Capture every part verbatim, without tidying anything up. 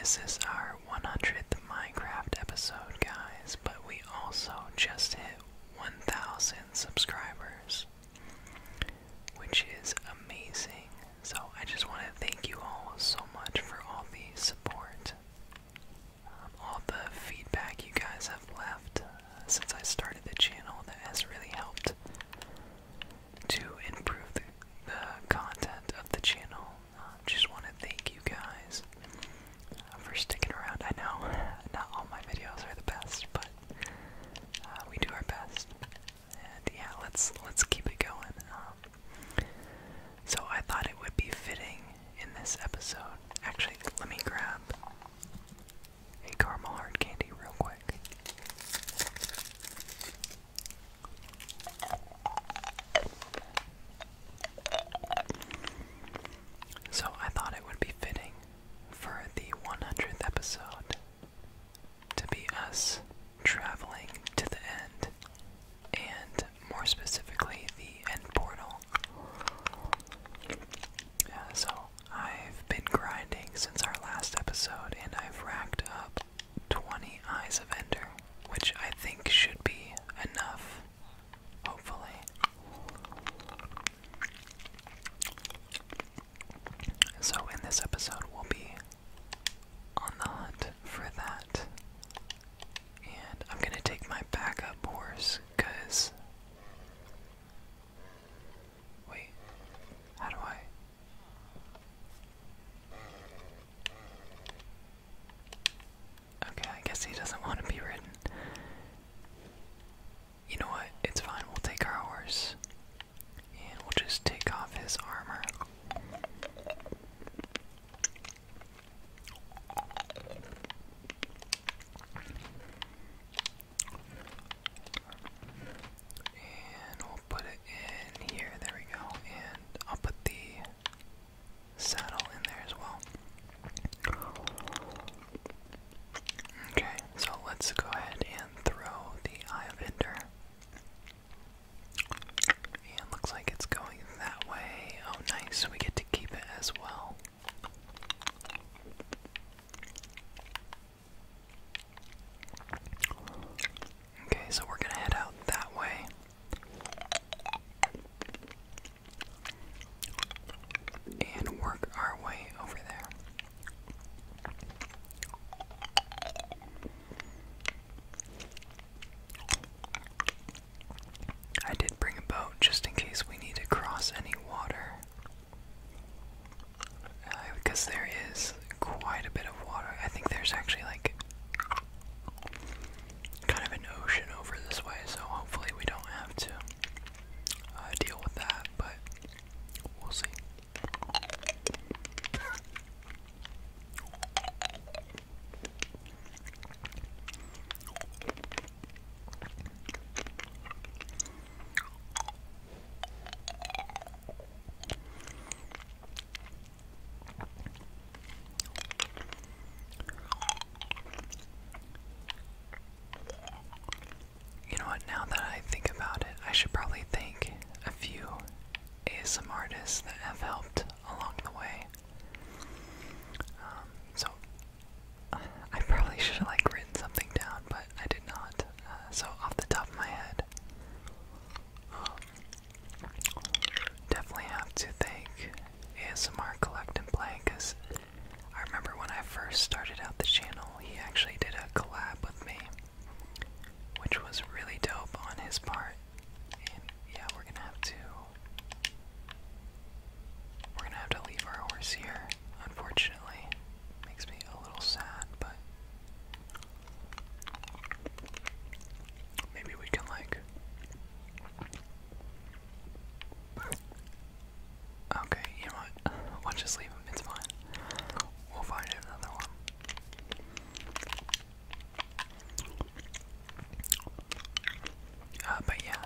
this is our one hundredth Minecraft episode, guys, but we also just hit one thousand subscribers, which is amazing. So I just want to thank you all so much for all the support, um, all the feedback you guys have left uh, since I started the channel. That has really helped to improve the, the content of the channel. Uh, just want to thank you guys uh, for sticking around. I know not all my videos are the best, but uh, we do our best. And yeah, let's let's keep it going. Um, so I thought it would be fitting in this episode. Actually, let me grab a caramel hard candy real quick. So I thought it would be fitting for the one hundredth episode to be us traveling to the end, and more specifically the end portal. Uh, so I've been grinding since our last episode, and I've racked up twenty Eyes of Ender, which I think should be enough, hopefully. So in this episode we'll be on the hunt for that. And I'm gonna take my backup horse, cause wait, how do I Okay, I guess he doesn't want to be ridden. You know what? It's fine, we'll take our horse. And we'll just take off his armor. And we'll put it in here, there we go. And I'll put the saddle in there as well. Okay, so let's go ahead and throw the Eye of Ender. And looks like it's going that way. Oh nice, we get to keep it as well. Okay, so we're gonna head out that way. And work our way over there. I did bring a boat just in case we need to cross any water. Uh, because there is quite a bit of water. I think there's actually like kind of an ocean over this way, so hopefully we don't have to uh, deal with that, but we'll see. You know what, now that I think about it, I should probably thank a few A S M artists that have helped along the way. Um, so, I probably should have like written something down, but I did not. Uh, so, off the top of my head, um, definitely have to thank A S M R Collect and Play, because I remember when I first started out the channel, he actually did a collab with me, which was really dope on his part. And yeah, we're gonna have to we're gonna have to leave our horse here, unfortunately. Makes me a little sad, but maybe we can like okay, you know what? We'll just leave him, it's fine. We'll find another one. Uh, but yeah,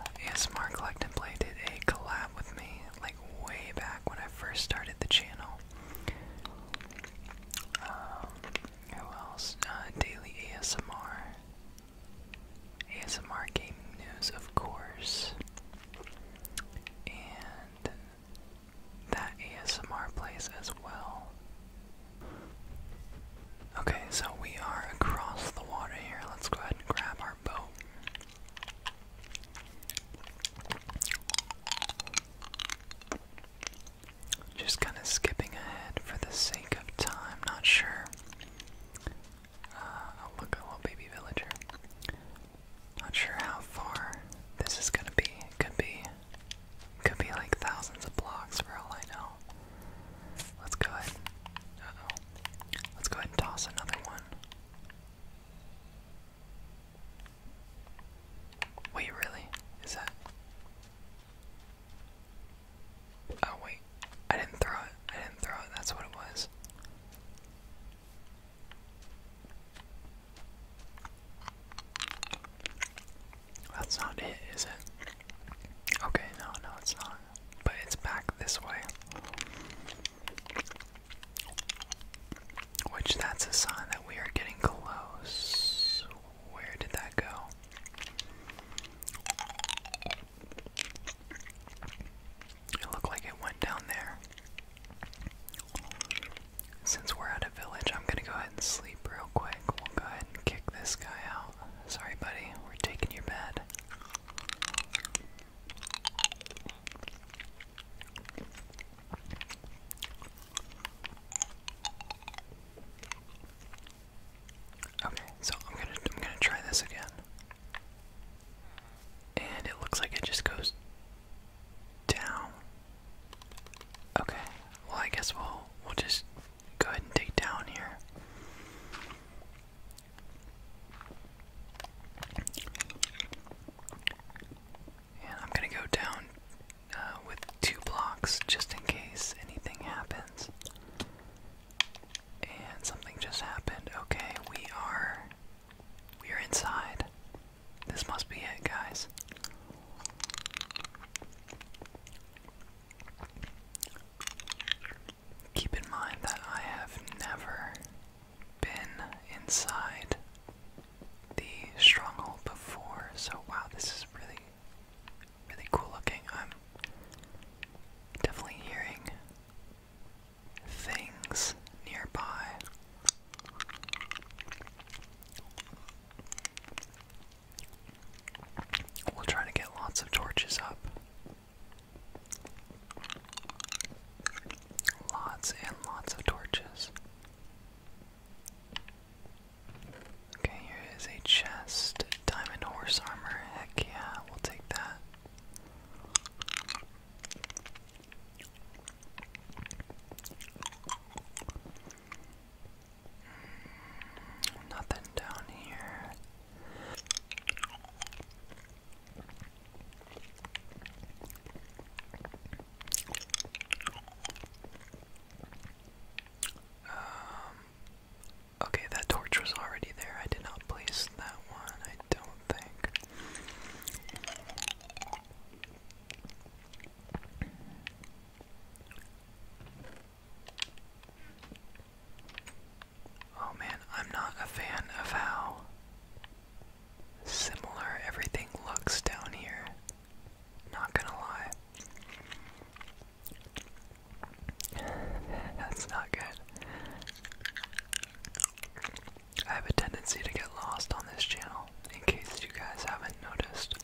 tendency to get lost on this channel, in case you guys haven't noticed.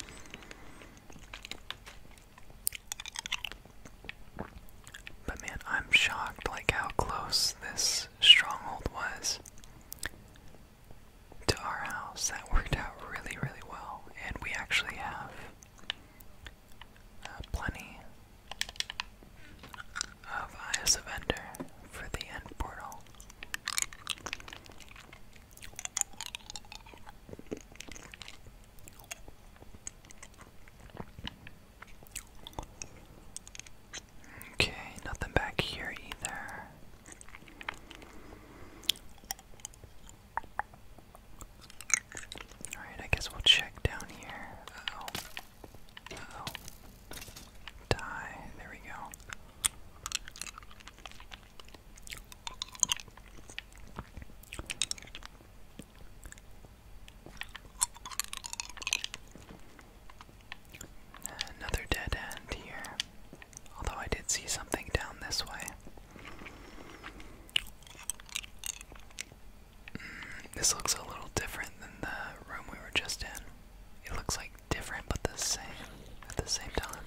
But man, I'm shocked like how close this stronghold was to our house. That worked out really, really well. And we actually have uh, plenty of Eyes of Ender for the end portal. Okay, nothing back here either. Alright, I guess we'll check down here. Uh-oh. Uh-oh. Die. There we go. Another dead end here. Although I did see something down this way. Mm, this looks a little different than the room we were just in. It looks like different but the same at the same time.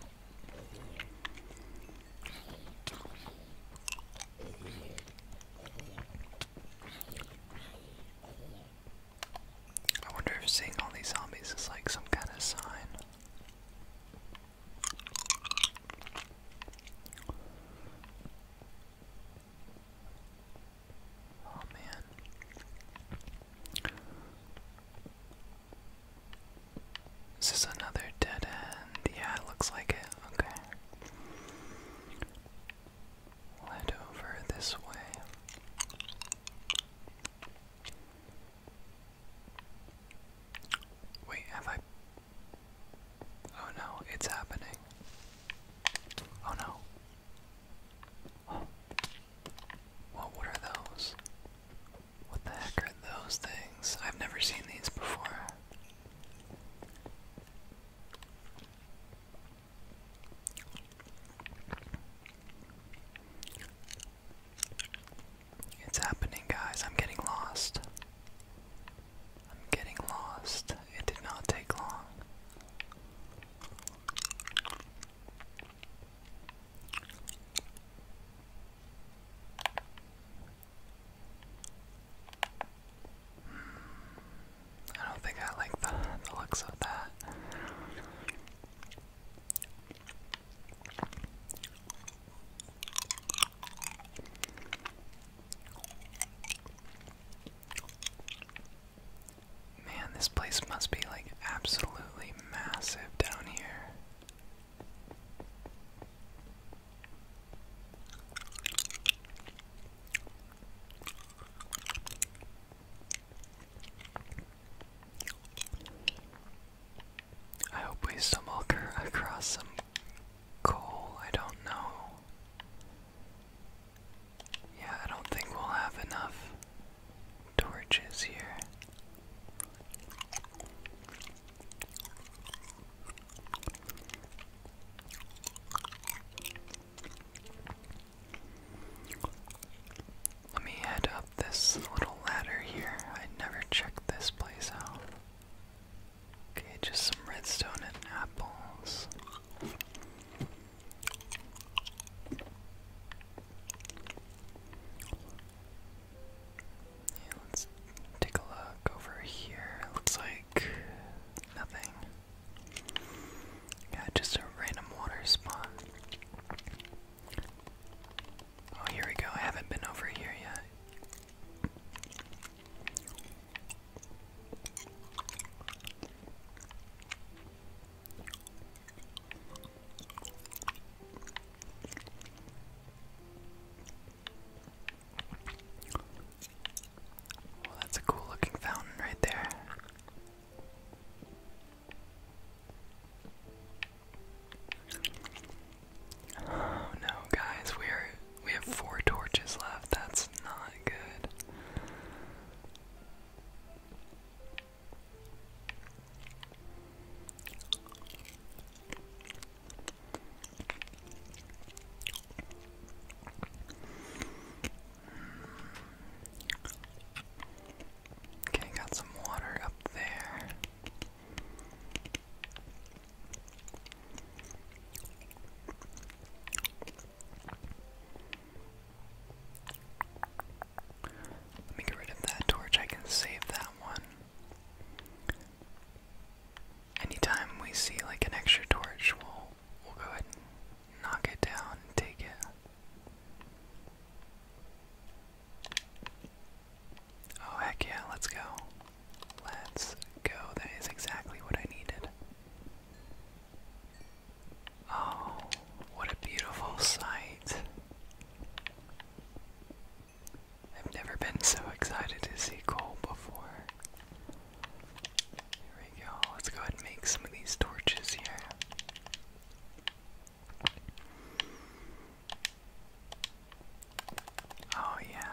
I wonder if seeing all these zombies is like some kind of sign. Oh man. Is this another dead end? Yeah, it looks like it. Okay. We'll head over this way. Wait, have I... Oh no, it's happening. Oh no. Oh. Well, what are those? What the heck are those things? I've never seen these before. It's happening, guys. I'm getting lost. I'm getting lost. It did not take long. I don't think I like the, the looks of that. Man, this place must be like absolutely massive down here. I hope we stumble ac- across some coal. I don't know. Yeah, I don't think we'll have enough torches here.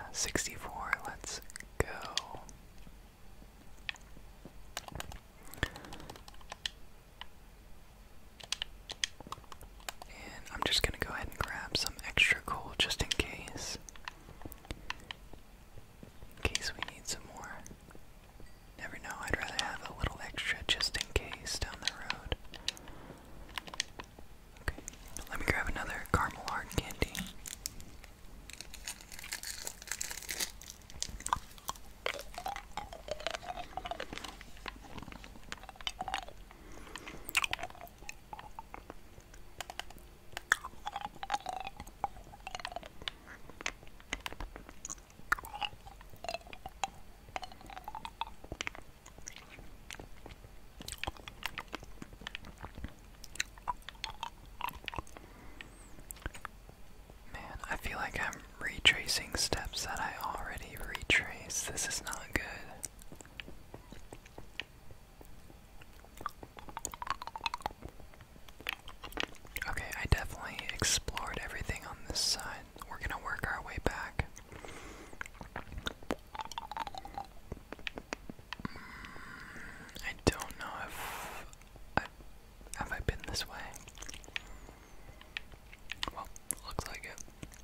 sixty-four, let's go. And I'm just gonna go ahead and grab some extra coal just in case. In case we need some more. Never know, I'd rather have a little extra just in case down the road. Okay, let me grab another caramel hard candy. I feel like I'm retracing steps that I already retraced. This is not good. Okay, I definitely explored everything on this side. We're gonna work our way back. I don't know if I, have I been this way. Well, looks like it.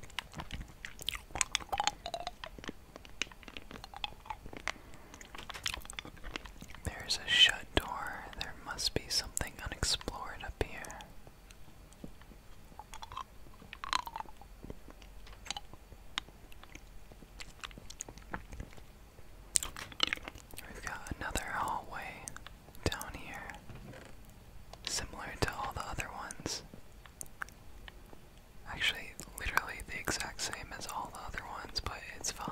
There's a shut door. There must be something unexplored up here. We've got another hallway down here, similar to all the other ones. Actually, literally the exact same as all the other ones, but it's fine.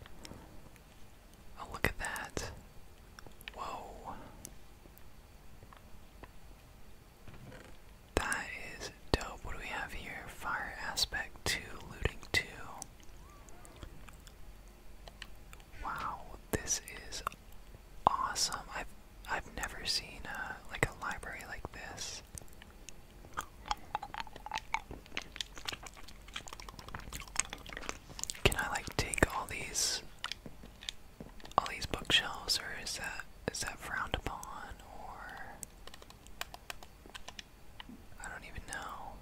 Oh, look at that. Whoa. That is dope. What do we have here? Fire aspect two, looting two. Wow, this is awesome. I've I've never seen a like a library like this. Can I like take all these all these bookshelves, or is that is that frowned upon, or I don't even know.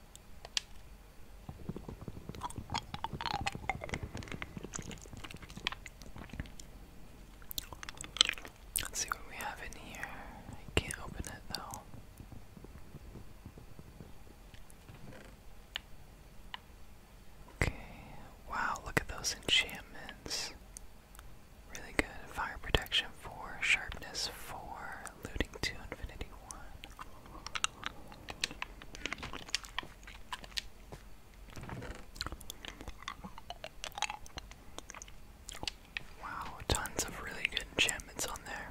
Let's see what we have in here. I can't open it though. Okay, wow, look at those enchantments. Really good. Fire protection four, sharpness four, looting two, infinity one. Wow, tons of really good enchantments on there.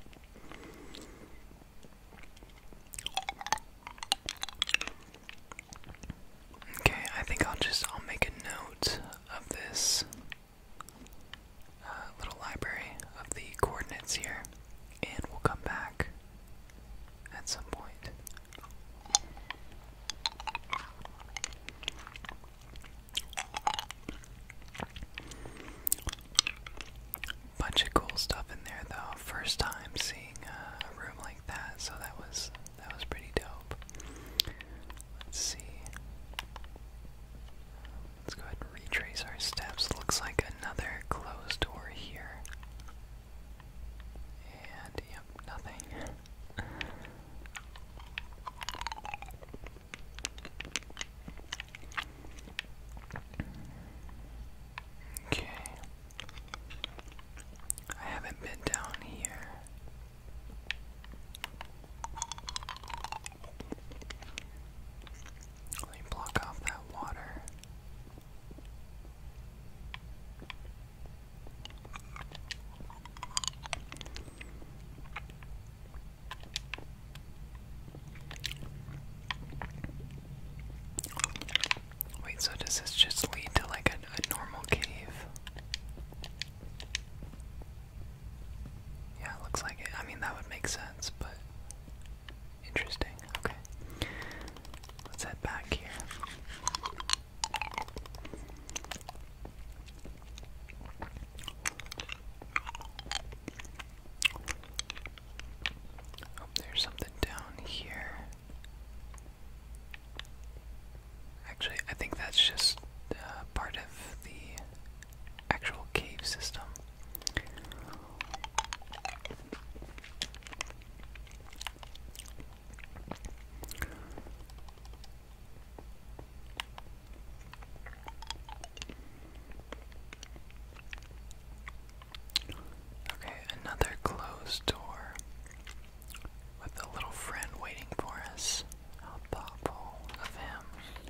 Okay, I think I'll just I'll make a note of this uh, little library of the coordinates here, and we'll come back at some point. Bunch of cool stuff in there though. First time seeing uh, a room like that, so that was that was pretty dope. Let's see. Let's go ahead and retrace our steps. Looks like another closed door here. And yep, nothing. Okay. I haven't been down here. system. Okay, another closed door with a little friend waiting for us. How thoughtful of him.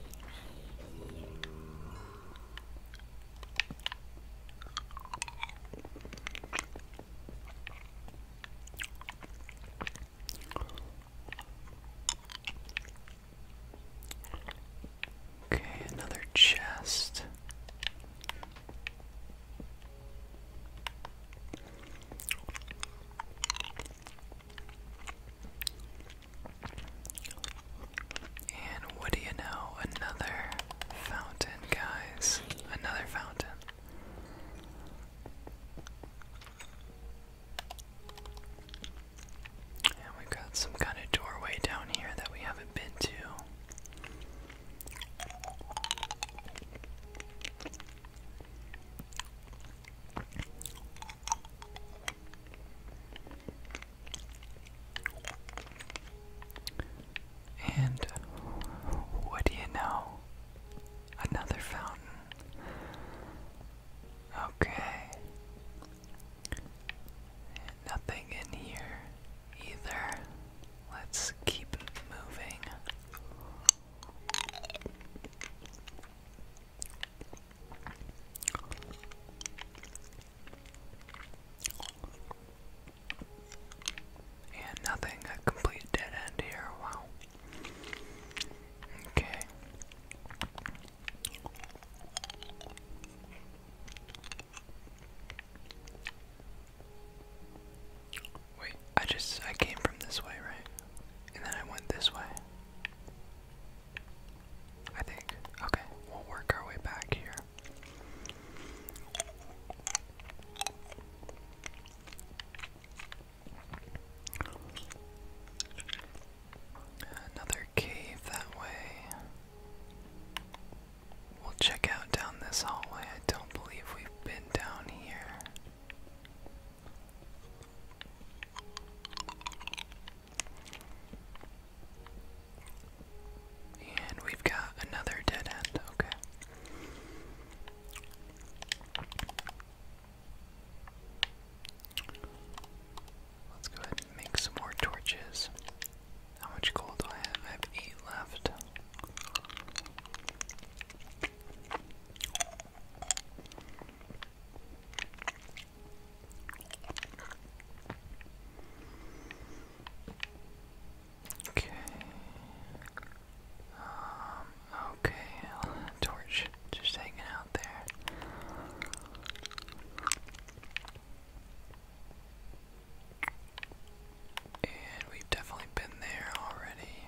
Okay, another chest. And what do you know? Another fountain, guys. Another fountain. And we've got some kind of doorway down here that we haven't been to. And what do you know? Another fountain. Okay. And nothing in here either. Let's keep moving. And nothing, a complete dead end here. Wow. Okay. Wait, I just, I came from this way, right? And then I went this way. I think. Okay, we'll work our way back here. Another cave that way. We'll check out down this hallway. I don't believe we've been down here. And we've got another dead end. Okay. Let's go ahead and make some more torches. How much gold do I have? I have eight left. Okay. Um, okay. Torch just hanging out there. And we've definitely been there already.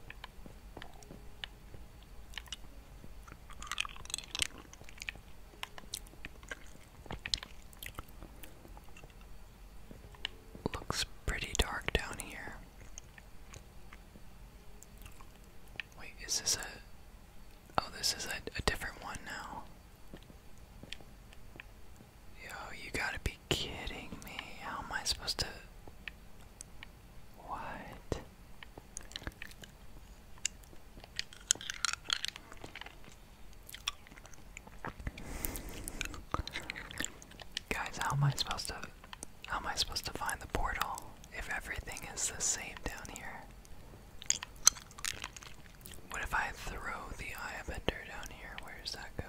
Looks pretty dark down here. Wait, is this a... Oh, this is a, a different one now. Yo, you gotta be kidding me. How am I supposed to... What? Guys, how am I supposed to... How am I supposed to find the portal if everything is the same down here? What if I throw the Eye of Ender down here? Where does that go?